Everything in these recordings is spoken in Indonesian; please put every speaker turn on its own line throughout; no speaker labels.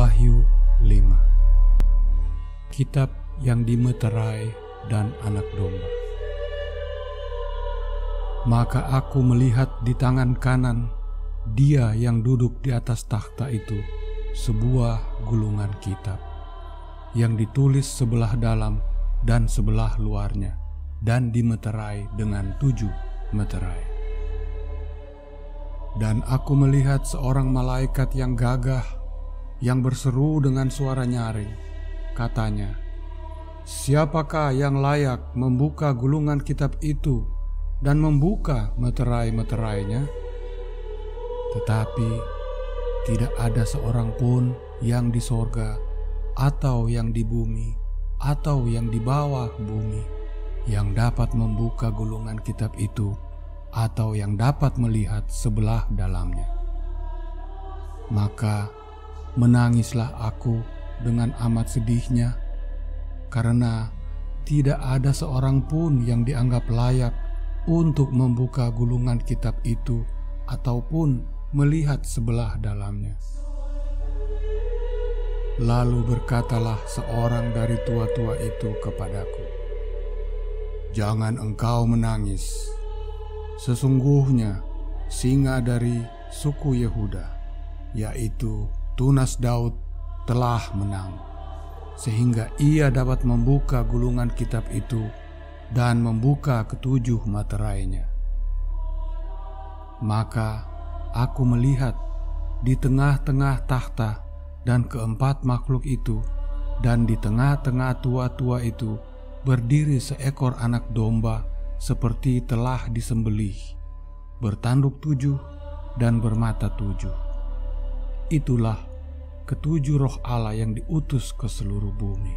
Wahyu 5. Kitab yang dimeterai dan anak domba. Maka aku melihat di tangan kanan Dia yang duduk di atas takhta itu sebuah gulungan kitab yang ditulis sebelah dalam dan sebelah luarnya dan dimeterai dengan 7 meterai. Dan aku melihat seorang malaikat yang gagah yang berseru dengan suara nyaring. Katanya, "Siapakah yang layak membuka gulungan kitab itu dan membuka meterai-meterainya?" Tetapi tidak ada seorang pun yang di sorga atau yang di bumi atau yang di bawah bumi yang dapat membuka gulungan kitab itu atau yang dapat melihat sebelah dalamnya. Maka menangislah aku dengan amat sedihnya, karena tidak ada seorang pun yang dianggap layak untuk membuka gulungan kitab itu ataupun melihat sebelah dalamnya. Lalu berkatalah seorang dari tua-tua itu kepadaku, "Jangan engkau menangis. Sesungguhnya singa dari suku Yehuda, yaitu tunas Daud, telah menang, sehingga ia dapat membuka gulungan kitab itu dan membuka ke-7 meterainya." Maka aku melihat di tengah-tengah takhta dan keempat makhluk itu, dan di tengah-tengah tua-tua itu berdiri seekor anak domba seperti telah disembelih, bertanduk 7 dan bermata 7. Itulah ke-7 roh Allah yang diutus ke seluruh bumi.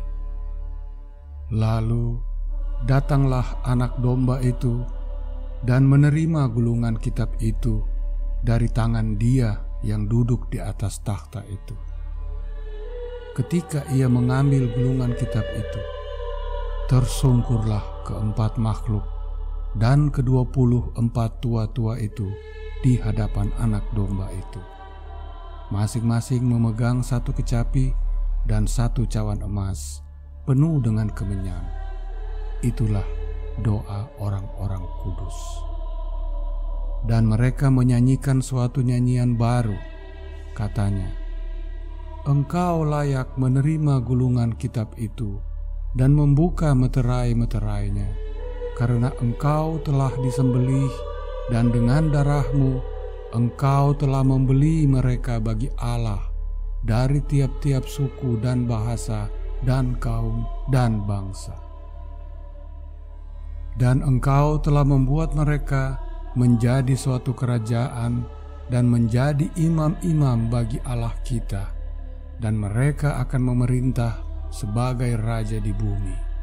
Lalu datanglah anak domba itu dan menerima gulungan kitab itu dari tangan Dia yang duduk di atas takhta itu. Ketika ia mengambil gulungan kitab itu, tersungkurlah keempat makhluk dan ke-24 tua-tua itu di hadapan anak domba itu, masing-masing memegang 1 kecapi dan 1 cawan emas penuh dengan kemenyan. Itulah doa orang-orang kudus. Dan mereka menyanyikan suatu nyanyian baru. Katanya, "Engkau layak menerima gulungan kitab itu dan membuka meterai-meterainya, karena engkau telah disembelih dan dengan darahmu engkau telah membeli mereka bagi Allah dari tiap-tiap suku dan bahasa dan kaum dan bangsa. Dan engkau telah membuat mereka menjadi suatu kerajaan dan menjadi imam-imam bagi Allah kita, dan mereka akan memerintah sebagai raja di bumi."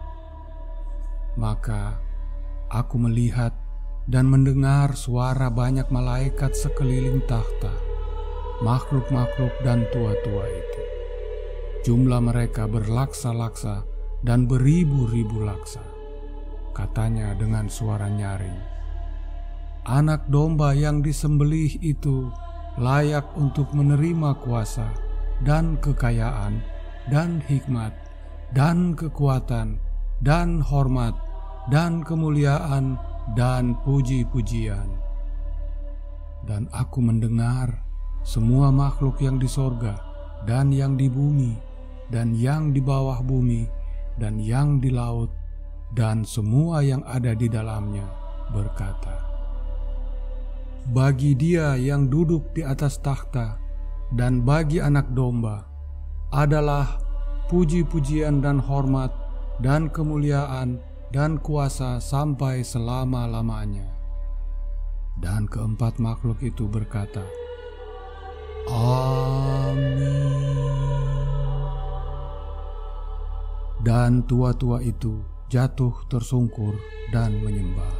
Maka aku melihat dan mendengar suara banyak malaikat sekeliling takhta, makhluk-makhluk dan tua-tua itu. Jumlah mereka berlaksa-laksa dan beribu-ribu laksa. Katanya dengan suara nyaring, "Anak domba yang disembelih itu layak untuk menerima kuasa dan kekayaan dan hikmat dan kekuatan dan hormat dan kemuliaan dan puji-pujian." Dan aku mendengar semua makhluk yang di sorga dan yang di bumi dan yang di bawah bumi dan yang di laut dan semua yang ada di dalamnya berkata, "Bagi Dia yang duduk di atas takhta dan bagi anak domba adalah puji-pujian dan hormat dan kemuliaan dan kuasa sampai selama-lamanya." Dan keempat makhluk itu berkata, "Amin." Dan tua-tua itu jatuh tersungkur dan menyembah.